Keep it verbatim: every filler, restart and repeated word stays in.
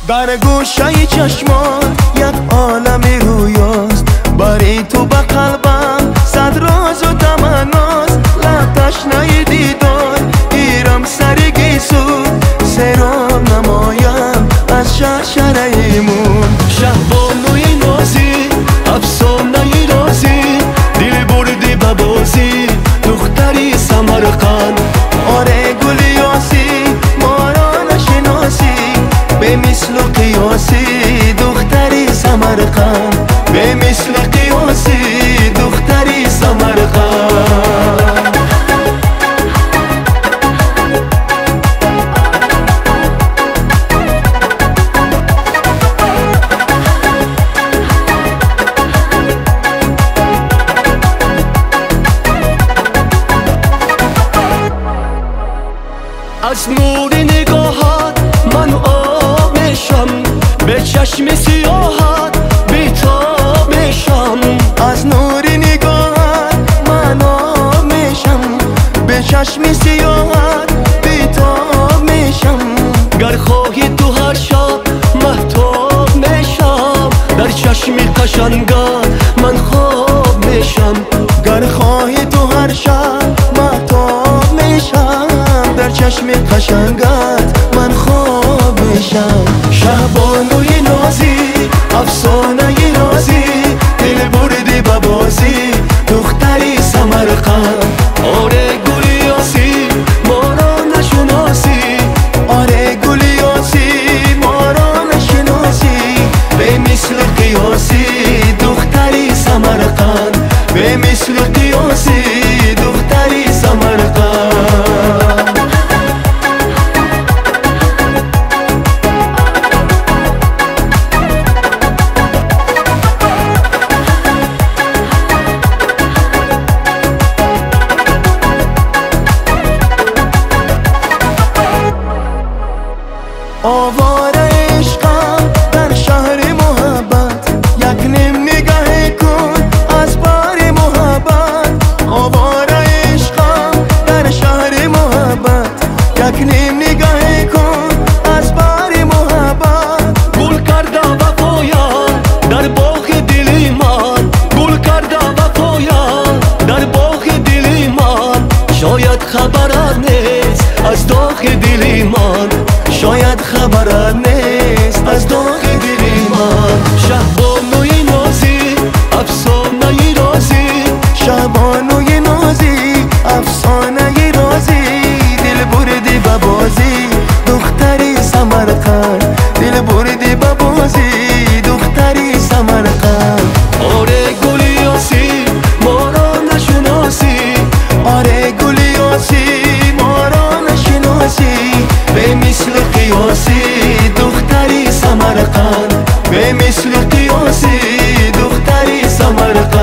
در گوشه چشمان یک عالمی رویاست، بری تو به قلبم صد راز و تمناست. لب تشنه دیدار گیرم سر گیسو، سیران نمایم از شرشره ایمون. شهبانوی نازی افسانه رازی، دل بردی به بازی دختری سمرقند. آره گل یاسی ما را نشناسی، به مثل قیاسی دختری سمرقند، به مثل قیاسی دختری سمرقند. از نور نگاهت من آب میشم، به چشم سیاهت بیتاب میشم. از نور نگاهت من آب میشم، به چشم سیاهت بیتاب میشم. گر خواهی تو هر شب مهتاب میشم، در چشم قشنگت من خواب میشم. گر خواهی تو هر شب مهتاب میشم، در چشم قشنگت من خواب میشم. شهبانوی نازی افسانه رازی، دل بردی به بازی دختری سمرقند. آره گل یاسی ما را نشناسی، آره گل یاسی ما را نشناسی، به مثل قیاسی دختری سمرقند، به مثل قیاسی دختری سمرقند. آواره عشقم در شهر محبت، یک نیم نگاه کن از بار محبت. آواره عشقم در شهر محبت، یک نیم نگاه کن از بار محبت. گل کرده وفایم در باغ دل من، گل کرده وفایم در باغ دل من. شاید خبرت نیست از داغ دل من، شاید خبرت نیست از داغ دل من. شهبانوی نازی افسانه رازی، شهبانوی نازی افسانه رازی، دل بردی به بازی دختری سمرقند، دل بردی به بازی دختری سمرقند. آره گل یاسی ما را نشناسی، آره گل یاسی ما را نشناسی، به مثل قیاسی دختری سمرقند، به مثل قیاسی دختری سمرقند.